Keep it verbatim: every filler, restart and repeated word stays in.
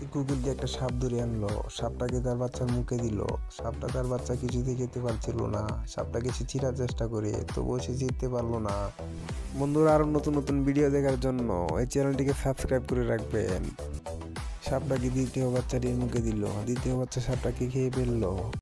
কুকুর দিয়ে একটা সাপ ধরে আনলো, সাপটাকে তার বাচ্চার মুখে দিল। সাপটা তার বাচ্চা কিছুতেই খেতে পারছিল না। সাপটাকে সে চিরার চেষ্টা করে, তবুও সে চিরতে পারলো না। বন্ধুরা, আরো নতুন নতুন ভিডিও দেখার জন্য এই চ্যানেলটিকে সাবস্ক্রাইব করে রাখবেন। সাপটাকে দ্বিতীয় বাচ্চাটির মুখে দিল, দ্বিতীয় বাচ্চা সাপটাকে খেয়ে ফেললো।